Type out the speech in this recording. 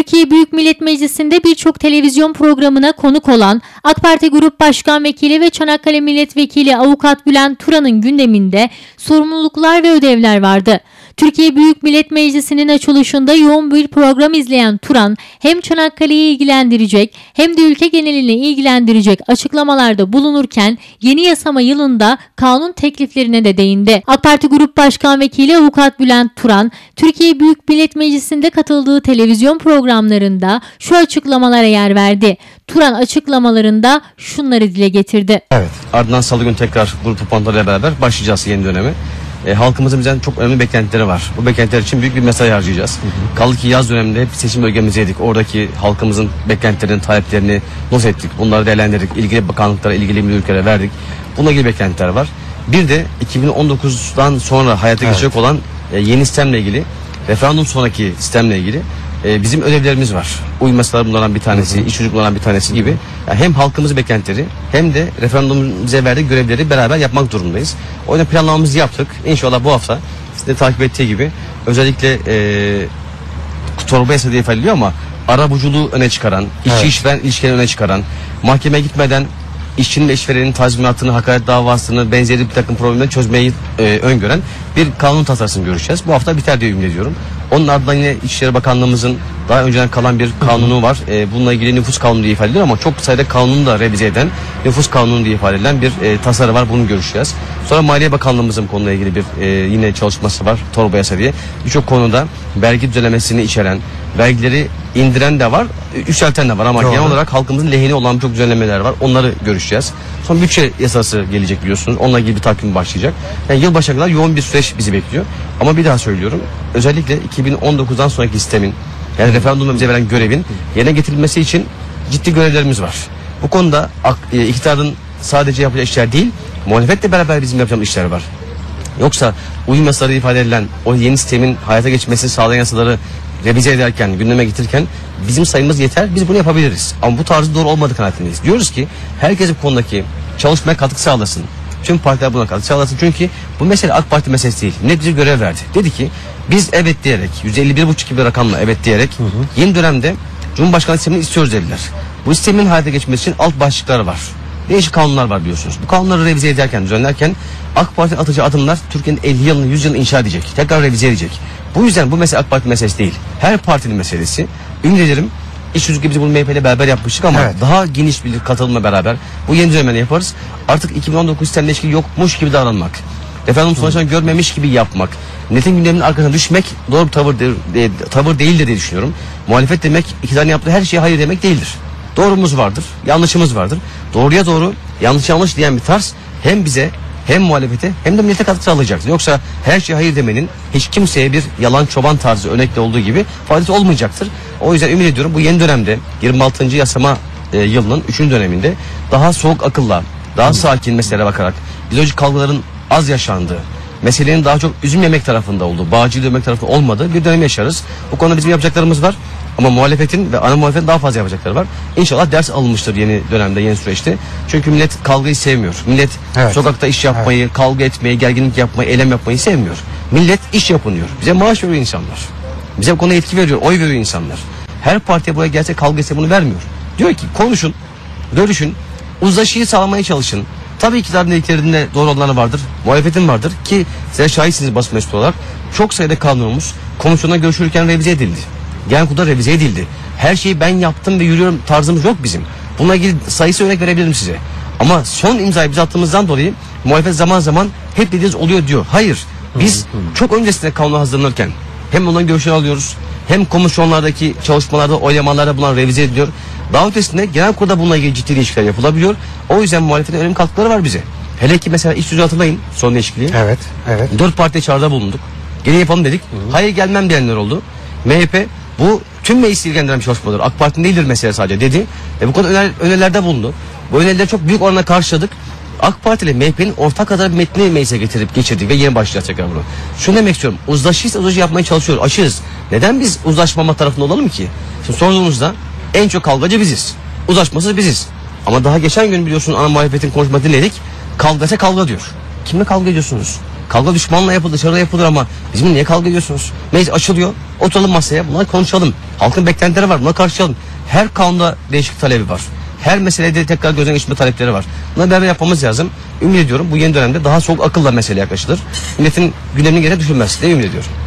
Türkiye Büyük Millet Meclisi'nde birçok televizyon programına konuk olan AK Parti Grup Başkan Vekili ve Çanakkale Milletvekili Avukat Bülent Turan'ın gündeminde sorumluluklar ve ödevler vardı. Türkiye Büyük Millet Meclisi'nin açılışında yoğun bir program izleyen Turan hem Çanakkale'yi ilgilendirecek hem de ülke genelini ilgilendirecek açıklamalarda bulunurken yeni yasama yılında kanun tekliflerine de değindi. AK Parti Grup Başkan Vekili Avukat Bülent Turan, Türkiye Büyük Millet Meclisi'nde katıldığı televizyon programlarında şu açıklamalara yer verdi. Turan açıklamalarında şunları dile getirdi. Evet, ardından salı günü tekrar grup toplantılarıyla beraber başlayacağız yeni dönemi. Halkımızın bizden çok önemli beklentileri var. Bu beklentiler için büyük bir mesai harcayacağız. Kaldı ki yaz döneminde hep seçim bölgemizdeydik. Oradaki halkımızın beklentilerini, taleplerini not ettik. Bunları değerlendirdik. İlgili bakanlıklara, ilgili müdürlüklere verdik. Bununla ilgili beklentiler var. Bir de 2019'dan sonra hayata geçecek olan yeni sistemle ilgili, referandum sonraki sistemle ilgili bizim ödevlerimiz var. Uymasalar bunlardan bir tanesi, iş çocuklarından bir tanesi gibi. Yani hem halkımızın beklentileri hem de referandumun bize verdiği görevleri beraber yapmak durumundayız. O yüzden planlamamızı yaptık. İnşallah bu hafta siz de takip ettiği gibi özellikle torba yasa diye ifade ediliyor ama arabuluculuğu öne çıkaran, işçi işveren ilişkilerini öne çıkaran, mahkemeye gitmeden işçinin ve işverenin tazminatını, hakaret davasını, benzeri bir takım problemleri çözmeyi öngören bir kanun tasarısını görüşeceğiz. Bu hafta biter diye ümit ediyorum. Onun ardından yine İçişleri Bakanlığımızın daha önceden kalan bir kanunu var. Bununla ilgili nüfus kanunu diye ifade edilir ama çok sayıda kanunu da revize eden nüfus kanunu diye ifade edilen bir tasarı var. Bunu görüşeceğiz. Sonra Maliye Bakanlığımızın konuyla ilgili bir yine çalışması var. Torba yasa diye. Birçok konuda vergi düzenlemesini içeren, vergileri indiren de var, yükselten de var ama genel olarak halkımızın lehine olan birçok düzenlemeler var. Onları görüşeceğiz. Sonra bütçe yasası gelecek biliyorsunuz. Onunla ilgili bir takvim başlayacak. Yani yılbaşına kadar yoğun bir süreç bizi bekliyor. Ama bir daha söylüyorum. Özellikle 2019'dan sonraki sistemin, yani referandumda bize veren görevin yerine getirilmesi için ciddi görevlerimiz var. Bu konuda iktidarın sadece yapacağı işler değil, muhalefetle beraber bizim yapacağımız işler var. Yoksa uyum yasaları ifade edilen o yeni sistemin hayata geçmesini sağlayan yasaları revize ederken, gündeme getirirken bizim sayımız yeter, biz bunu yapabiliriz. Ama bu tarzı doğru olmadığı kanaatindeyiz. Diyoruz ki herkes bu konudaki çalışmaya katkı sağlasın. Tüm partiler buna katkı sağlasın. Çünkü bu mesele AK Parti meselesi değil. Ne bize görev verdi. Dedi ki biz evet diyerek, %51,5 gibi bir rakamla evet diyerek yeni dönemde Cumhurbaşkanlığı sistemini istiyoruz dediler. Bu sistemin hayata geçmesi için alt başlıklar var. Değişik kanunlar var biliyorsunuz. Bu kanunları revize ederken, düzenlerken AK Parti'nin atacağı adımlar Türkiye'nin 50 yılını, 100 yılını inşa edecek. Tekrar revize edecek. Bu yüzden bu mesele AK Parti meselesi değil. Her partinin meselesi. Ümit ederim İş Yüzü gibi biz bunu MHP ile beraber yapmıştık ama daha geniş bir katılımla beraber bu yeni dönemde yaparız. Artık 2019 sistemle ilişki yokmuş gibi davranmak. Referandum sonuçlarını görmemiş gibi yapmak. Milletin gündeminin arkasına düşmek doğru bir tavır değildir diye düşünüyorum. Muhalefet demek iktidarın yaptığı her şeye hayır demek değildir. Doğrumuz vardır, yanlışımız vardır. Doğruya doğru, yanlış diyen bir tarz hem bize hem muhalefete hem de millete katkı sağlayacaktır. Yoksa her şeye hayır demenin hiç kimseye bir yalan çoban tarzı örnekte olduğu gibi faydası olmayacaktır. O yüzden ümit ediyorum bu yeni dönemde 26. yasama yılının 3. döneminde daha soğuk akılla, daha sakin meselelere bakarak ideolojik kavgaların az yaşandığı, meselenin daha çok üzüm yemek tarafında olduğu, bağcılığı yemek tarafında olmadığı bir dönem yaşarız. Bu konuda bizim yapacaklarımız var. Ama muhalefetin ve ana muhalefetin daha fazla yapacakları var. İnşallah ders alınmıştır yeni dönemde, yeni süreçte. Çünkü millet kavgayı sevmiyor. Millet sokakta iş yapmayı, kavga etmeyi, gerginlik yapmayı, eylem yapmayı sevmiyor. Millet iş yapınıyor. Bize maaş veriyor insanlar. Bize bu konuda yetki veriyor, oy veriyor insanlar. Her partiye buraya gelse kavga etse bunu vermiyor. Diyor ki konuşun, görüşün, uzlaşıyı sağlamaya çalışın. Tabii iktidarın dediklerinde doğru olanları vardır, muhalefetin vardır ki size şahitsiniz basın mensubu olarak. Çok sayıda kanunumuz komisyonda görüşürken revize edildi. Genel kurulda revize edildi. Her şeyi ben yaptım ve yürüyorum tarzımız yok bizim. Bununla ilgili sayısı örnek verebilirim size. Ama son imzayı biz attığımızdan dolayı muhalefet zaman zaman hep dediğiniz oluyor diyor. Hayır. Biz çok öncesinde kanuna hazırlanırken hem onların görüşleri alıyoruz, hem komisyonlardaki çalışmalarda, oylamalarda bunlar revize ediliyor. Daha ötesinde genel kurulda bununla ilgili ciddi değişiklikler yapılabiliyor. O yüzden muhalefetin önemli katkıları var bize. Hele ki mesela iş yüzü hatırlayın son değişikliği. Evet. 4 partiye çağrıda bulunduk. Gene yapalım dedik. Hayır gelmem diyenler oldu. MHP bu tüm meclisi ilgilendiren bir çalışmadır. AK Parti'nin değildir mesele sadece dedi. Bu konuda önerilerde bulundu. Bu önerileri çok büyük oranda karşıladık. AK Parti ile MHP'nin ortak adayı metni meclise geçirdik ve yeni başlayacağız tekrar bunu. Şunu demek istiyorum. Uzlaşıysa uzlaşı yapmaya çalışıyoruz. Açığız. Neden biz uzlaşmama tarafında olalım ki? Şimdi sorduğumuzda en çok kavgacı biziz. Uzlaşmasız biziz. Ama daha geçen gün biliyorsun ana muhalefetin konuşmasını dinledik. Kavgasa kavga diyor. Kimle kavga ediyorsunuz? Kavga düşmanla yapılır, dışarıda yapılır ama bizimle niye kavga ediyorsunuz? Meclis açılıyor, oturalım masaya, bunları konuşalım. Halkın beklentileri var, bunları karşılayalım. Her kanunda değişik talebi var. Her meselede tekrar gözden geçirme talepleri var. Bunları beraber yapmamız lazım. Ümit ediyorum bu yeni dönemde daha soğuk akılla meseleye yaklaşılır. Milletin gündemini gene düşürmez diye ümit ediyorum.